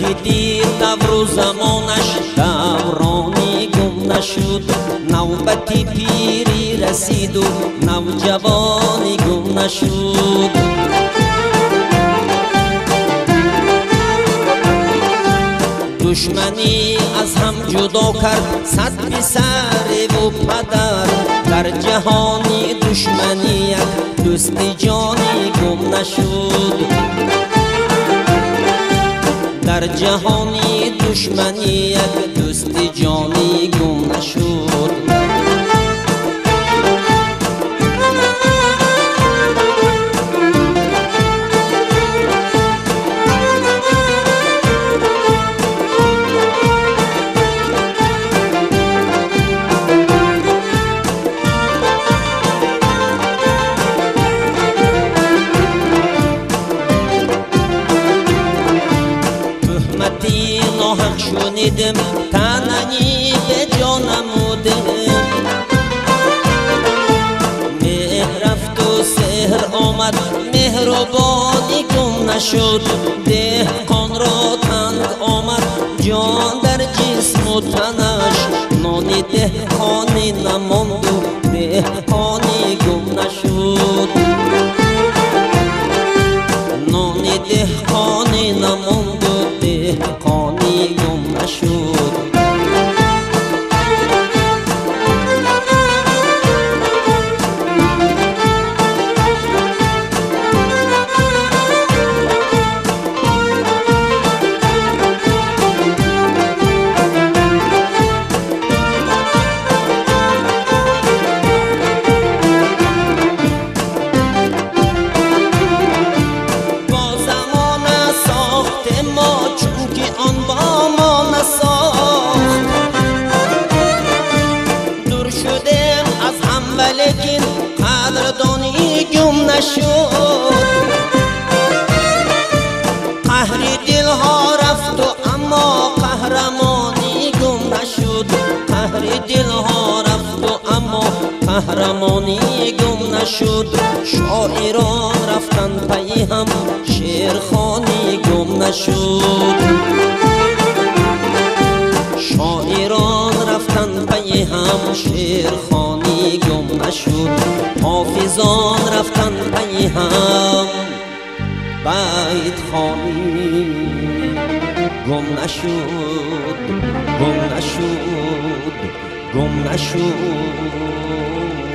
که دیر دور و زمانش دورانی گم نشد، نوبتی پیری رسید و نوجوانی گم نشد. دشمنی از هم جدا کرد صد پسر و پدر، در جهانی دشمنی یک دوست جانی گم نشد. در جهانی دشمنی یک دوست جانی گم نشد. ناحق شنیدم تنهایی به جان نمودم، مهر رفت و سحر آمد مهربانی گم نشد. دهقان را تنگ آمد جان در جسم و تنش، نان دهقانی نماند و دهقانی گم نشد. نان دهقانی نماند و دهقانی گم نشد. لیکن قدردانی گم نشد. قهر دلها رفت و اما قهرمانی گم نشد. قهر دلها رفت و اما قهرمانی گم نشد. شاعران رفتن پی هم شعرخوانی گم نشد. شاعران رفتن پی هم شعرخوانی گم نشد. حافظان رفتن پی هم بیت خوانی گم نشد. گم نشد. گم نشد.